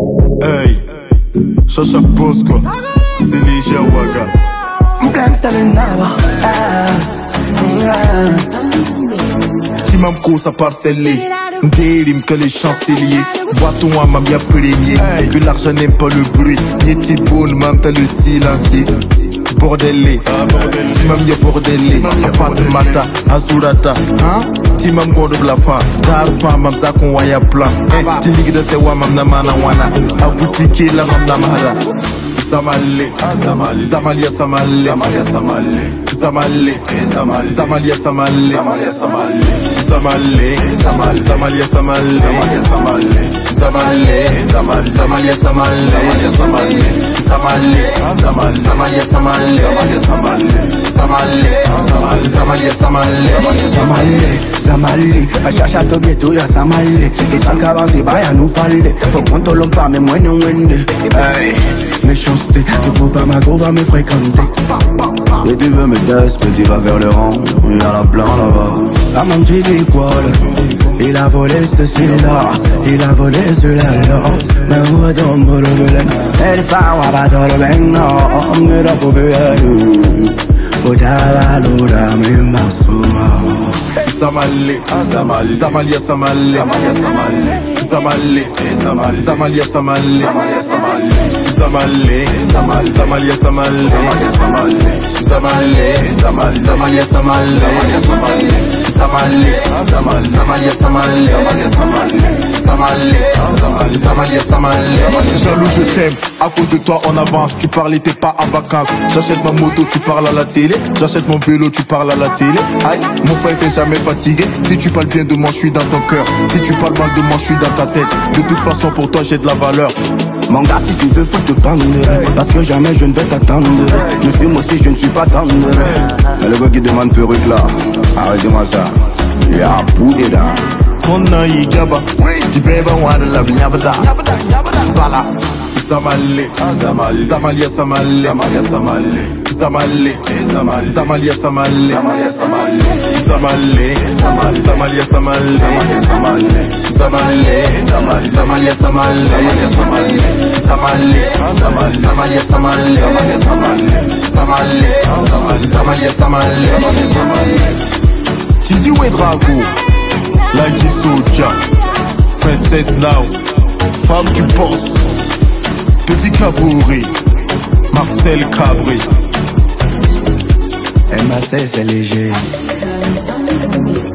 Hey, Chacha pose quoi, c'est léger Waga. Blanc Salenava. Timam ça parcellé, Ndérim que les chanceliers. Boiton à ma bien premier, que l'argent n'aime pas le bruit. Nieti bonne, mam t'as le silencieux. Bordelé, Timam ya bordelé. Fatoumata, Azurata, Timam gondo blafa. Dar fam mam zakon waya plan. Tilig de se wa mam na mana wana. Abutiki la mam na mahara. Zamale, Zamalia Samale, Zamalia Samale, Zamale, Zamalia Samale, Zamalia Samale, Zamale, Zamalia Samale, Zamalia Samale, Zamale, Zamalia Samale, Zamalia Samale, Zamale, Zamalia Samale, Zamalia Samale, Zamalia Samale, Zamale, a chacha to ghetto ya Samale. Que s'acaba si vaya no falle. Faut qu'on te l'ompa me moine wende. Méchanceté, qu'il faut pas ma go va me fréquenter. Et tu veux me test, mais tu vas vers le rang. Il y en a plein là-bas. La main tu dis quoi là? Il a volé ceci-là, il a volé cela-là. Mais où va tomber le belin? Elle part à battre le bain. On ne l'a pas vu à nous. Faut t'avaler mes masses. Zamale, Zamalia Samale, Zamalia Samale, Zamale, Zamalia Samale, Zamalia Samale, Zamale, Zamalia Samale, Zamalia Samale, Zamale, Zamalia Samale, Zamalia Samale, Zamale, Zamalia Samale, Zamalia Samale, Zamalia Samale. Jaloux je t'aime, à cause de toi on avance. Tu parlais t'es pas en vacances. J'achète ma moto, tu parles à la télé. J'achète mon vélo, tu parles à la télé. Aïe, mon frère t'es jamais fatigué. Si tu parles bien de moi, je suis dans ton cœur. Si tu parles mal de moi, je suis dans ta tête. De toute façon pour toi j'ai de la valeur. Mon gars, si tu veux, faut te pendre. Parce que jamais je ne vais t'attendre. Je suis moi aussi, je ne suis pas tendre. Le gars qui demande perruque là, arrêtez-moi ça. Y'a poulet là. Konna yi gaba, Jibeba wana la nyabada, Bala, Zamale, Zamalia Samale, Zamalia Samale, Zamalia Samale, Zamalia Samale, Zamalia Samale, Zamalia Samale, Zamalia Samale, Zamalia Samale, Zamalia Samale. Tidi Ouedrago, Lucky Soldier, Princess Now, Femme du Boss, Petit Cabouré, Marcel Cabré. MAC c'est léger.